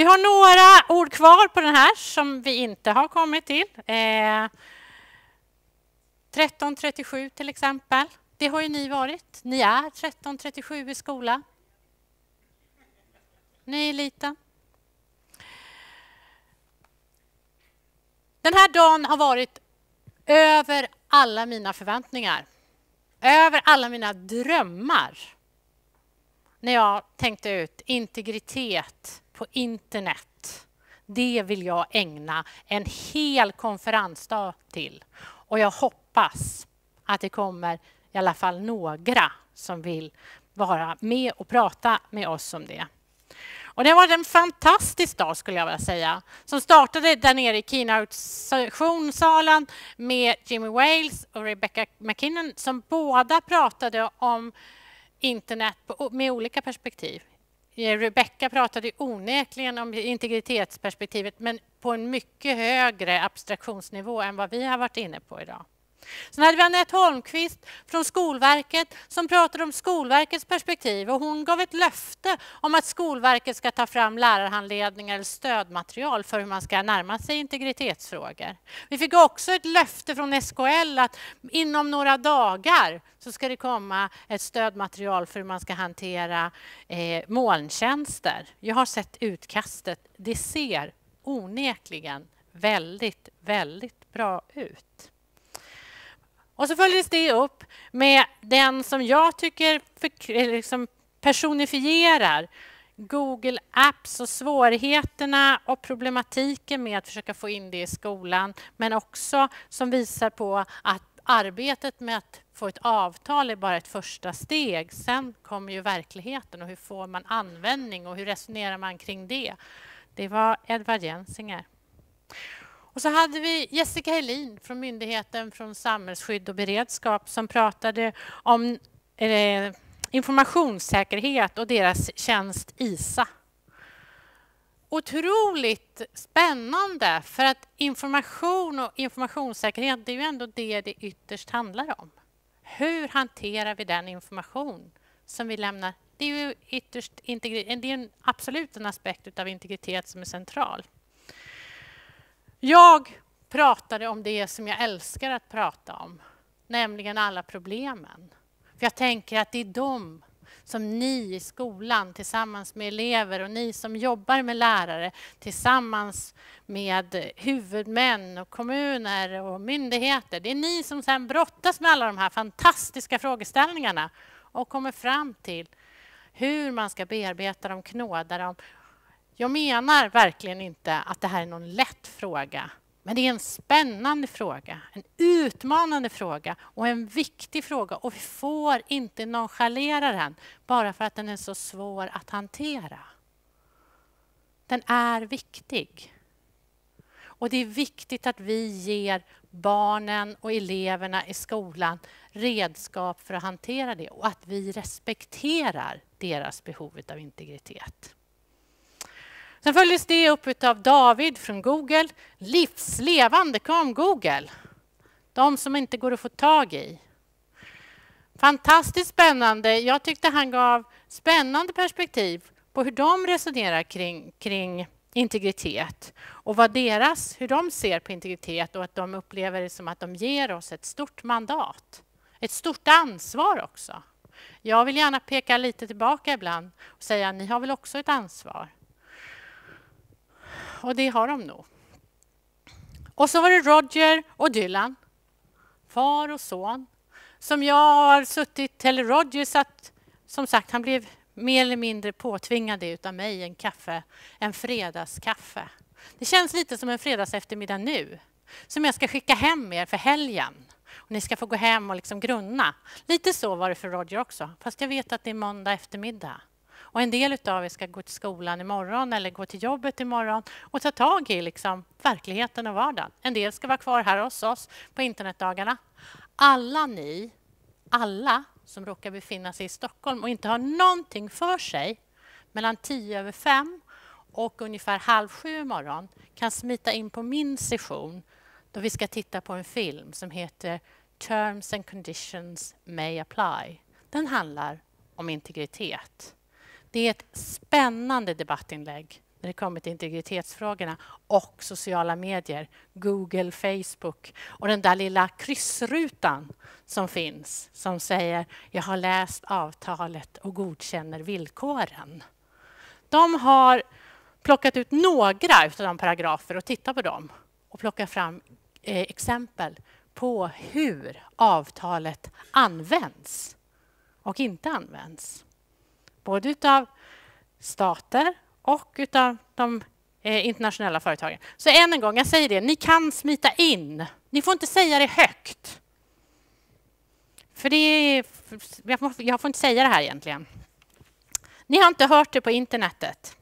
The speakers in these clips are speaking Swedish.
Vi har några ord kvar på den här som vi inte har kommit till. 1337 till exempel. Det har ju ni varit. Ni är 1337 i skolan. Ni är liten. Den här dagen har varit över alla mina förväntningar. Över alla mina drömmar. När jag tänkte ut integritet på internet. Det vill jag ägna en hel konferensdag till. Och jag hoppas att det kommer i alla fall några som vill vara med och prata med oss om det. Och det var en fantastisk dag skulle jag vilja säga. Som startade där nere i keynote-sessionssalen med Jimmy Wales och Rebecca McKinnon som båda pratade om internet med olika perspektiv. Rebecca pratade onekligen om integritetsperspektivet men på en mycket högre abstraktionsnivå än vad vi har varit inne på idag. Sen hade vi Anette Holmqvist från Skolverket som pratade om Skolverkets perspektiv och hon gav ett löfte om att Skolverket ska ta fram lärarhandledningar eller stödmaterial för hur man ska närma sig integritetsfrågor. Vi fick också ett löfte från SKL att inom några dagar så ska det komma ett stödmaterial för hur man ska hantera molntjänster. Jag har sett utkastet. Det ser onekligen väldigt, väldigt bra ut. Och så följdes det upp med den som jag tycker liksom personifierar Google Apps och svårigheterna och problematiken med att försöka få in det i skolan. Men också som visar på att arbetet med att få ett avtal är bara ett första steg. Sen kommer ju verkligheten och hur får man användning och hur resonerar man kring det. Det var Edvard Jensinger. Och så hade vi Jessica Helin från Myndigheten från samhällsskydd och beredskap som pratade om informationssäkerhet och deras tjänst ISA. Otroligt spännande för att information och informationssäkerhet det är ju ändå det ytterst handlar om. Hur hanterar vi den information som vi lämnar? Det är ju ytterst det är absolut en aspekt av integritet som är central. Jag pratade om det som jag älskar att prata om, nämligen alla problemen. För jag tänker att det är de som ni i skolan tillsammans med elever och ni som jobbar med lärare tillsammans med huvudmän och kommuner och myndigheter. Det är ni som sedan brottas med alla de här fantastiska frågeställningarna och kommer fram till hur man ska bearbeta dem, knåda dem. Jag menar verkligen inte att det här är någon lätt fråga. Men det är en spännande fråga, en utmanande fråga och en viktig fråga. Och vi får inte nonchalera den bara för att den är så svår att hantera. Den är viktig. Och det är viktigt att vi ger barnen och eleverna i skolan redskap för att hantera det. Och att vi respekterar deras behov av integritet. Sen följdes det upp av David från Google. Livslevande kom Google. De som inte går att få tag i. Fantastiskt spännande. Jag tyckte han gav spännande perspektiv på hur de resonerar kring integritet. Och hur de ser på integritet och att de upplever det som att de ger oss ett stort mandat. Ett stort ansvar också. Jag vill gärna peka lite tillbaka ibland och säga att ni har väl också ett ansvar. Och det har de nog. Och så var det Roger och Dylan. Far och son. Som jag har suttit, eller Roger satt, som sagt han blev mer eller mindre påtvingad utav mig en fredagskaffe. Det känns lite som en fredagseftermiddag nu. Som jag ska skicka hem er för helgen. Och ni ska få gå hem och liksom grunna. Lite så var det för Roger också. Fast jag vet att det är måndag eftermiddag. Och en del av er ska gå till skolan imorgon eller gå till jobbet imorgon och ta tag i liksom verkligheten och vardagen. En del ska vara kvar här hos oss på internetdagarna. Alla som råkar befinna sig i Stockholm och inte har någonting för sig mellan 5:10 och ungefär 6:30 imorgon kan smita in på min session då vi ska titta på en film som heter Terms and Conditions May Apply. Den handlar om integritet. Det är ett spännande debattinlägg när det kommer till integritetsfrågorna och sociala medier, Google, Facebook och den där lilla kryssrutan som finns som säger jag har läst avtalet och godkänner villkoren. De har plockat ut några av de paragrafer och tittat på dem och plockat fram exempel på hur avtalet används och inte används. Både utav stater och utav de internationella företagen. Så än en gång, jag säger det, ni kan smita in. Ni får inte säga det högt. För det är, jag får inte säga det här egentligen. Ni har inte hört det på internetet.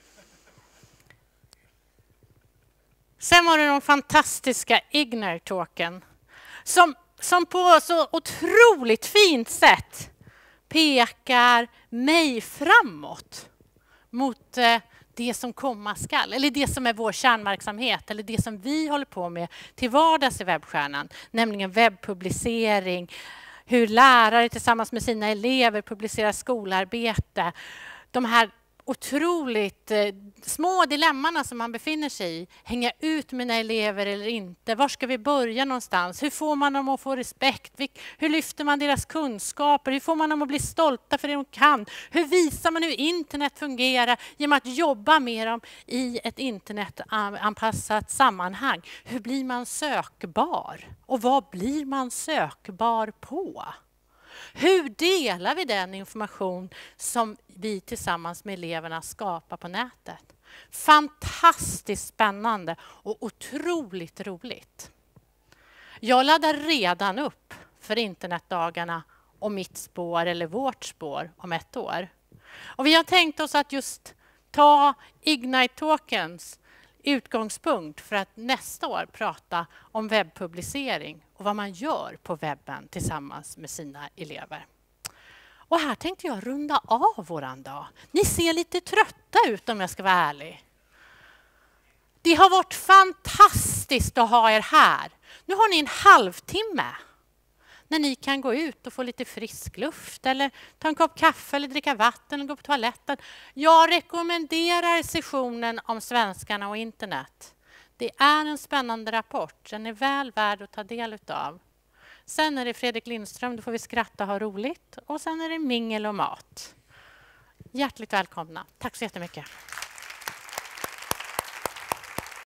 Sen var det de fantastiska Ignite-talken som på så otroligt fint sätt pekar mig framåt mot det som komma skall, eller det som är vår kärnverksamhet, eller det som vi håller på med till vardags i Webbstjärnan, nämligen webbpublicering, hur lärare tillsammans med sina elever publicerar skolarbete, de här otroligt små dilemmana som man befinner sig i. Hänga ut mina elever eller inte? Var ska vi börja någonstans? Hur får man dem att få respekt? Hur lyfter man deras kunskaper? Hur får man dem att bli stolta för det de kan? Hur visar man hur internet fungerar genom att jobba med dem i ett internetanpassat sammanhang? Hur blir man sökbar? Och vad blir man sökbar på? Hur delar vi den information som vi tillsammans med eleverna skapar på nätet? Fantastiskt spännande och otroligt roligt. Jag laddar redan upp för internetdagarna och mitt spår eller vårt spår om 1 år. Och vi har tänkt oss att just ta Ignite-talkens utgångspunkt för att nästa år prata om webbpublicering och vad man gör på webben tillsammans med sina elever. Och här tänkte jag runda av våran dag. Ni ser lite trötta ut om jag ska vara ärlig. Det har varit fantastiskt att ha er här. Nu har ni en halvtimme när ni kan gå ut och få lite frisk luft eller ta en kopp kaffe eller dricka vatten eller gå på toaletten. Jag rekommenderar sessionen om svenskarna och internet. Det är en spännande rapport. Den är väl värd att ta del av. Sen är det Fredrik Lindström, då får vi skratta och ha roligt. Och sen är det mingel och mat. Hjärtligt välkomna. Tack så jättemycket.